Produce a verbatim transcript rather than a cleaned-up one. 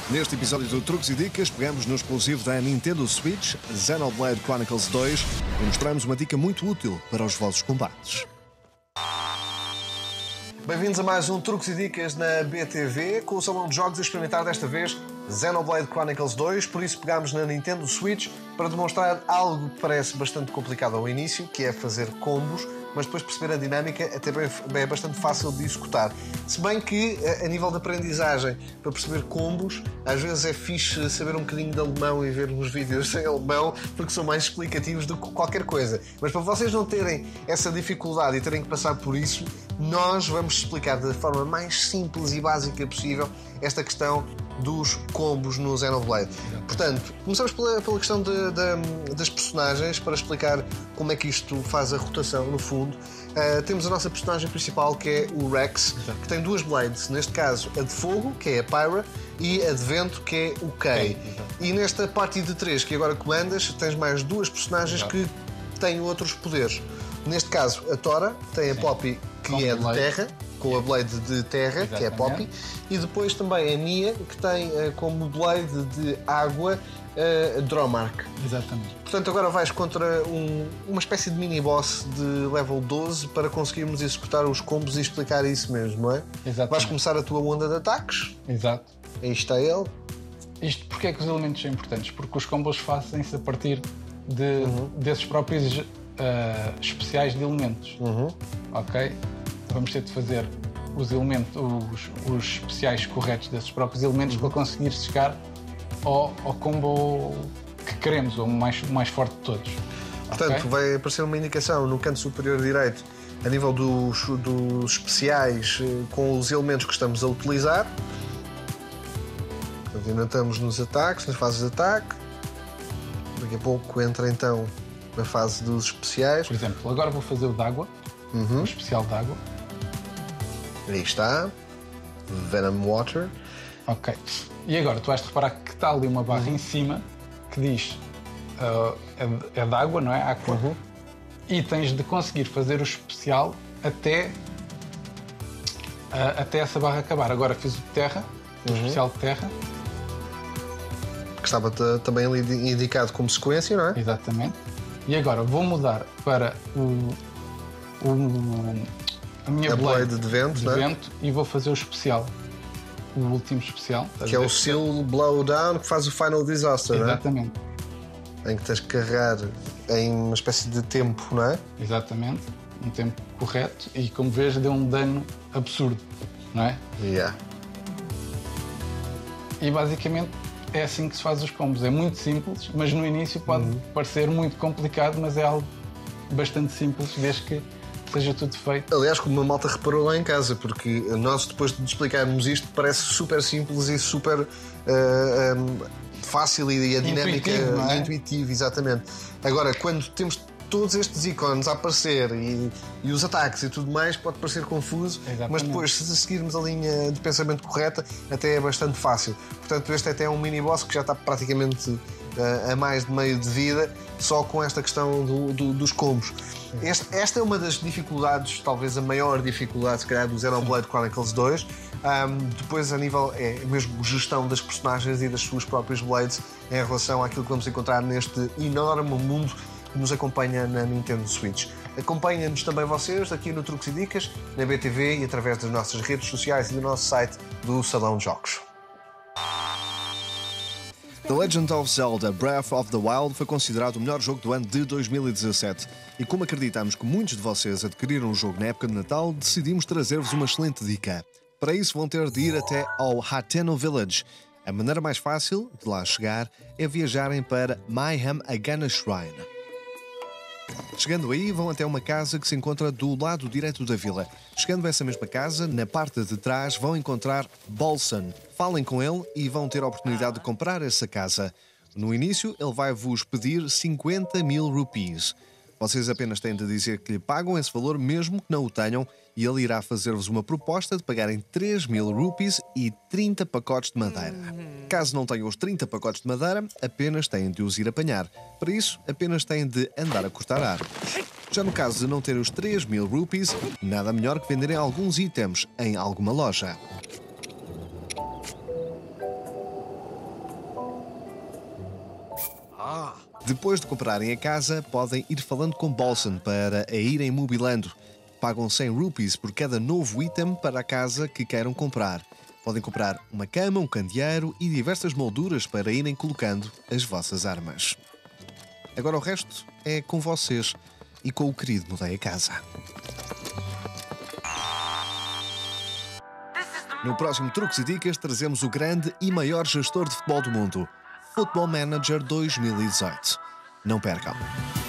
Neste episódio do Truques e Dicas, pegamos no exclusivo da Nintendo Switch, Xenoblade Chronicles dois, e mostramos uma dica muito útil para os vossos combates. Bem-vindos a mais um Truques e Dicas na B T V, com o salão de jogos a experimentar desta vez Xenoblade Chronicles dois, por isso pegámos na Nintendo Switch para demonstrar algo que parece bastante complicado ao início, que é fazer combos, mas depois perceber a dinâmica até é bastante fácil de executar. Se bem que, a nível de aprendizagem, para perceber combos, às vezes é fixe saber um bocadinho de alemão e ver uns vídeos em alemão, porque são mais explicativos do que qualquer coisa. Mas para vocês não terem essa dificuldade e terem que passar por isso, nós vamos explicar da forma mais simples e básica possível esta questão dos combos no Xenoblade. Portanto, começamos pela, pela questão de, de, das personagens, para explicar como é que isto faz a rotação, no fundo. Uh, temos a nossa personagem principal, que é o Rex, Exato. que tem duas blades. Neste caso, a de fogo, que é a Pyra, e a de vento, que é o Kay. E nesta parte de três que agora comandas, tens mais duas personagens Exato. que têm outros poderes. Neste caso, a Tora tem a Sim. Poppy, que Com é de terra, com a blade de terra, Exatamente. que é a Poppy, e depois também a Mia, que tem uh, como blade de água uh, Dromark. Exatamente. Portanto, agora vais contra um, uma espécie de mini-boss de level doze para conseguirmos executar os combos e explicar isso mesmo, não é? Exatamente. Vais começar a tua onda de ataques. Exato. Aí está ele. Isto porque é que os elementos são importantes? Porque os combos fazem-se a partir de, uhum. desses próprios uh, especiais de elementos. Uhum. Ok? Vamos ter de fazer os elementos, os, os especiais corretos desses próprios elementos uhum. para conseguir chegar ao, ao combo que queremos, ou o mais, mais forte de todos. Portanto, okay? vai aparecer uma indicação no canto superior direito a nível dos, dos especiais com os elementos que estamos a utilizar. Portanto, ainda estamos nos ataques, nas fases de ataque. Daqui a pouco entra então na fase dos especiais. Por exemplo, agora vou fazer o d'água, uhum. o especial d'água. Aí está, Venom Water. Ok. E agora tu vais reparar que está ali uma barra uhum. em cima que diz uh, é, é d'água, não é? Aqua. Uhum. E tens de conseguir fazer o especial até, uh, até essa barra acabar. Agora fiz o de terra, o uhum. especial de terra. Que estava também ali indicado como sequência, não é? Exatamente. E agora vou mudar para o, o a minha a blade, blade de vento, de não é? vento e vou fazer o especial. O último especial. Que é o Seal Blowdown, que faz o Final Disaster, Exatamente. Não é? Em que tens que carregar em uma espécie de tempo, não é? Exatamente. Um tempo correto e, como vês, deu um dano absurdo, não é? Yeah. E basicamente é assim que se faz os combos. É muito simples, mas no início pode uhum. parecer muito complicado, mas é algo bastante simples, desde que seja tudo feito. Aliás, como a malta reparou lá em casa, porque nós, depois de explicarmos isto, parece super simples e super uh, um, fácil e a dinâmica intuitivo, não é? intuitiva, exatamente. Agora, quando temos todos estes ícones a aparecer e, e os ataques e tudo mais, pode parecer confuso, exatamente. Mas depois, se seguirmos a linha de pensamento correta, até é bastante fácil. Portanto, este até é um mini-boss que já está praticamente uh, a mais de meio de vida, só com esta questão do, do, dos combos. Este, esta é uma das dificuldades, talvez a maior dificuldade, se calhar, do Xenoblade Chronicles dois. Um, depois, a nível, é mesmo gestão das personagens e das suas próprias blades em relação àquilo que vamos encontrar neste enorme mundo que nos acompanha na Nintendo Switch. Acompanhem-nos também vocês aqui no Truques e Dicas, na B T V e através das nossas redes sociais e do nosso site do Salão de Jogos. The Legend of Zelda Breath of the Wild foi considerado o melhor jogo do ano de dois mil e dezassete. E como acreditamos que muitos de vocês adquiriram o jogo na época de Natal, decidimos trazer-vos uma excelente dica. Para isso vão ter de ir até ao Hateno Village. A maneira mais fácil de lá chegar é viajarem para Mayhem Agana Shrine. Chegando aí, vão até uma casa que se encontra do lado direito da vila. Chegando a essa mesma casa, na parte de trás vão encontrar Bolson. Falem com ele e vão ter a oportunidade de comprar essa casa. No início, ele vai vos pedir cinquenta mil rupees. Vocês apenas têm de dizer que lhe pagam esse valor mesmo que não o tenham e ele irá fazer-vos uma proposta de pagarem três mil rupees e trinta pacotes de madeira. Caso não tenham os trinta pacotes de madeira, apenas têm de os ir apanhar. Para isso, apenas têm de andar a cortar árvores. Já no caso de não ter os três mil rupees, nada melhor que venderem alguns itens em alguma loja. Depois de comprarem a casa, podem ir falando com Bolson para a irem mobilando. Pagam cem rupees por cada novo item para a casa que queiram comprar. Podem comprar uma cama, um candeeiro e diversas molduras para irem colocando as vossas armas. Agora o resto é com vocês e com o querido Mudei a Casa. No próximo Truques e Dicas trazemos o grande e maior gestor de futebol do mundo, Football Manager dois mil e dezoito. Não percam!